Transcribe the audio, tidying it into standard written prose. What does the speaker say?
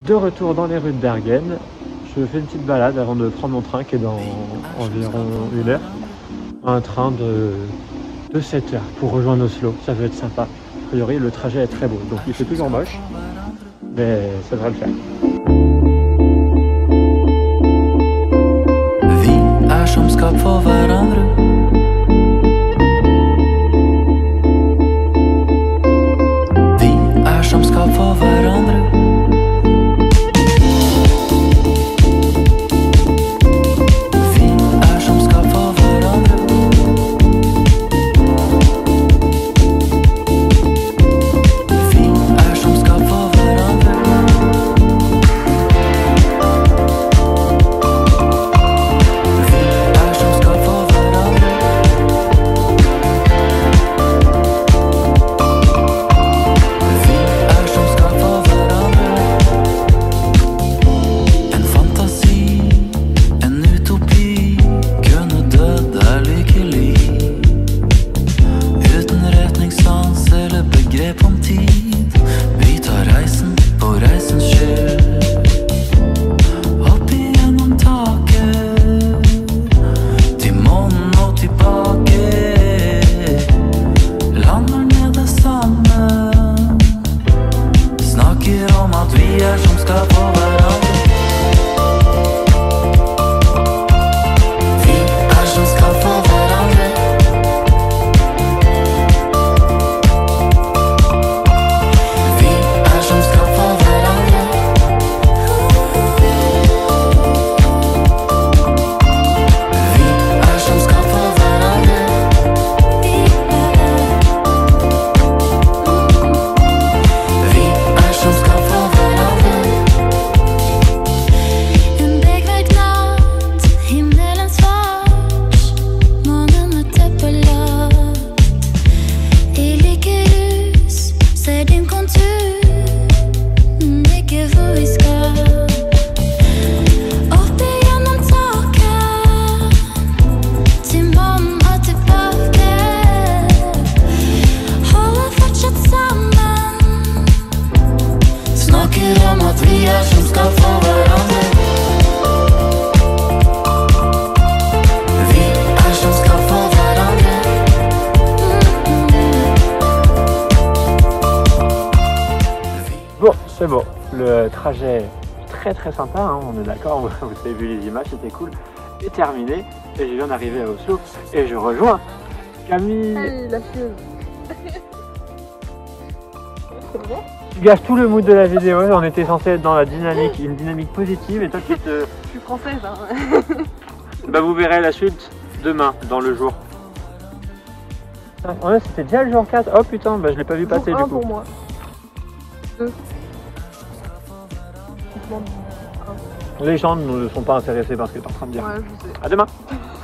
De retour dans les rues de Bergen, je fais une petite balade avant de prendre mon train qui est dans environ 1 heure. Un train de 7 heures pour rejoindre Oslo, ça va être sympa. A priori le trajet est très beau, donc il fait toujours moche, mais ça devrait le faire. Vi er som skapt for hverandre. Vi er som skapt for hverandre. Bon, c'est bon, le trajet très sympa, hein, on est d'accord, vous avez vu les images, c'était cool, est terminé, et je viens d'arriver à Oslo, et je rejoins Camille. Allez, la fille. C'est bon. Tu gâches tout le mood de la vidéo, on était censé être dans la dynamique, une dynamique positive, et toi tu te... Je suis française, hein. Bah vous verrez la suite demain, dans le jour. Ouais, c'était déjà le jour 4, oh putain, bah je l'ai pas vu passer Jour du 1 coup. pour moi. 2. Les gens ne sont pas intéressés par ce que tu es en train de dire. Ouais, je sais. À demain.